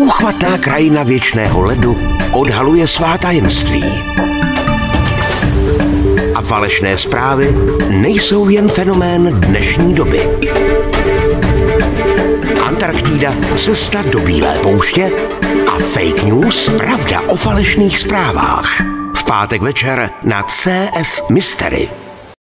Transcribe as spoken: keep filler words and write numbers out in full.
úchvatná krajina věčného ledu odhaluje svá tajemství. A falešné zprávy nejsou jen fenomén dnešní doby. Antarktida, cesta do bílé pouště a fake news, pravda o falešných zprávách. V pátek večer na C S Mystery.